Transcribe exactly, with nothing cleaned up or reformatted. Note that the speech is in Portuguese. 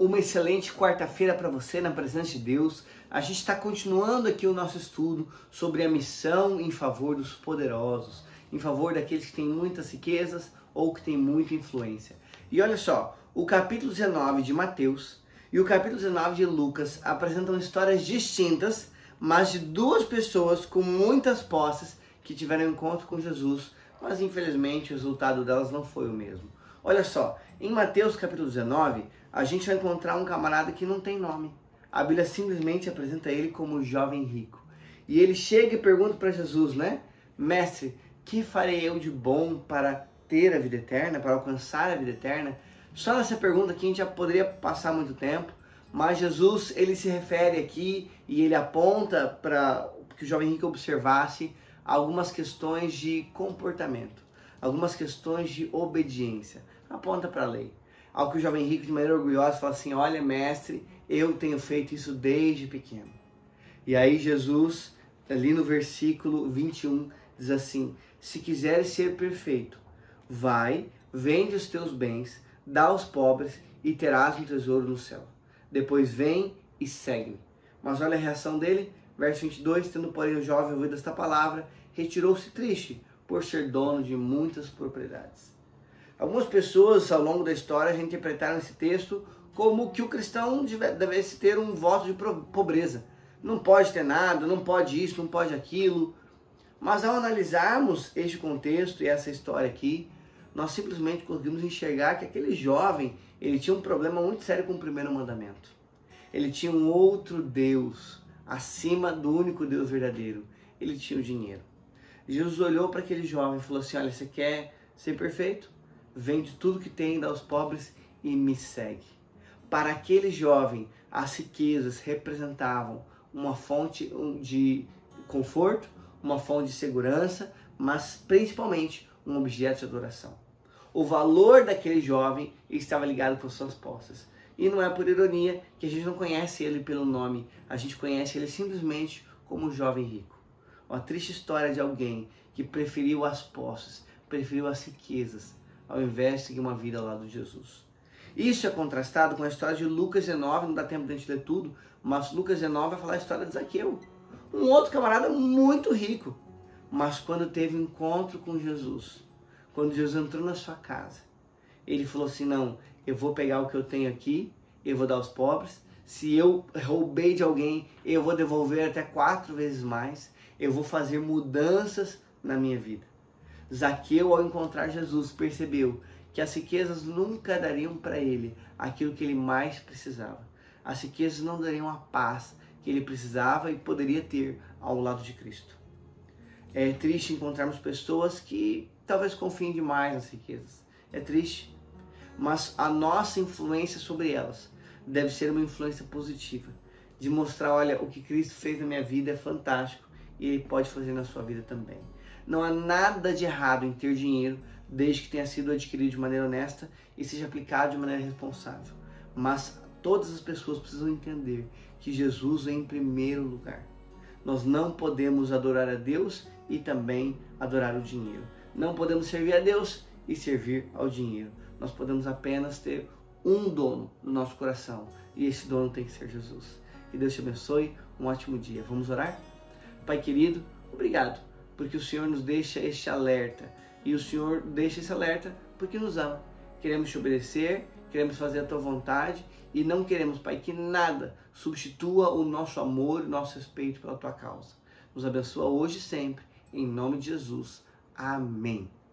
Uma excelente quarta-feira para você na presença de Deus. A gente está continuando aqui o nosso estudo sobre a missão em favor dos poderosos, em favor daqueles que têm muitas riquezas ou que têm muita influência. E olha só, o capítulo dezenove de Mateus e o capítulo dezenove de Lucas apresentam histórias distintas, mas de duas pessoas com muitas posses que tiveram encontro com Jesus, mas infelizmente o resultado delas não foi o mesmo. Olha só, em Mateus capítulo dezenove, a gente vai encontrar um camarada que não tem nome. A Bíblia simplesmente apresenta ele como o jovem rico. E ele chega e pergunta para Jesus, né? Mestre, que farei eu de bom para ter a vida eterna, para alcançar a vida eterna? Só nessa pergunta aqui a gente já poderia passar muito tempo, mas Jesus, ele se refere aqui e ele aponta para que o jovem rico observasse algumas questões de comportamento, algumas questões de obediência. Aponta para a lei. Ao que o jovem rico, de maneira orgulhosa, fala assim: olha, mestre, eu tenho feito isso desde pequeno. E aí Jesus, ali no versículo vinte e um, diz assim: se quiseres ser perfeito, vai, vende os teus bens, dá aos pobres e terás um tesouro no céu. Depois vem e segue-me. Mas olha a reação dele, verso vinte e dois, tendo porém o jovem ouvido esta palavra, retirou-se triste, por ser dono de muitas propriedades. Algumas pessoas, ao longo da história, já interpretaram esse texto como que o cristão devesse ter um voto de pobreza. Não pode ter nada, não pode isso, não pode aquilo. Mas ao analisarmos este contexto e essa história aqui, nós simplesmente conseguimos enxergar que aquele jovem, ele tinha um problema muito sério com o primeiro mandamento. Ele tinha um outro Deus, acima do único Deus verdadeiro. Ele tinha o dinheiro. Jesus olhou para aquele jovem e falou assim: olha, você quer ser perfeito? Vende tudo que tem, dá aos pobres e me segue. Para aquele jovem, as riquezas representavam uma fonte de conforto, uma fonte de segurança, mas principalmente um objeto de adoração. O valor daquele jovem estava ligado com suas posses. E não é por ironia que a gente não conhece ele pelo nome, a gente conhece ele simplesmente como um jovem rico. Uma triste história de alguém que preferiu as posses, preferiu as riquezas, ao invés de seguir uma vida ao lado de Jesus. Isso é contrastado com a história de Lucas dezenove, não dá tempo de a gente ler tudo, mas Lucas dezenove vai falar a história de Zaqueu, um outro camarada muito rico, mas quando teve um encontro com Jesus, quando Jesus entrou na sua casa, ele falou assim: não, eu vou pegar o que eu tenho aqui, eu vou dar aos pobres, se eu roubei de alguém, eu vou devolver até quatro vezes mais, eu vou fazer mudanças na minha vida. Zaqueu, ao encontrar Jesus, percebeu que as riquezas nunca dariam para ele aquilo que ele mais precisava. As riquezas não dariam a paz que ele precisava e poderia ter ao lado de Cristo. É triste encontrarmos pessoas que talvez confiem demais nas riquezas. É triste, mas a nossa influência sobre elas deve ser uma influência positiva, de mostrar: olha, o que Cristo fez na minha vida é fantástico e Ele pode fazer na sua vida também. Não há nada de errado em ter dinheiro, desde que tenha sido adquirido de maneira honesta e seja aplicado de maneira responsável. Mas todas as pessoas precisam entender que Jesus é em primeiro lugar. Nós não podemos adorar a Deus e também adorar o dinheiro. Não podemos servir a Deus e servir ao dinheiro. Nós podemos apenas ter um dono no nosso coração, e esse dono tem que ser Jesus. Que Deus te abençoe, um ótimo dia. Vamos orar? Pai querido, obrigado, porque o Senhor nos deixa este alerta, e o Senhor deixa esse alerta porque nos ama. Queremos te obedecer, queremos fazer a tua vontade, e não queremos, Pai, que nada substitua o nosso amor e o nosso respeito pela tua causa. Nos abençoa hoje e sempre, em nome de Jesus. Amém.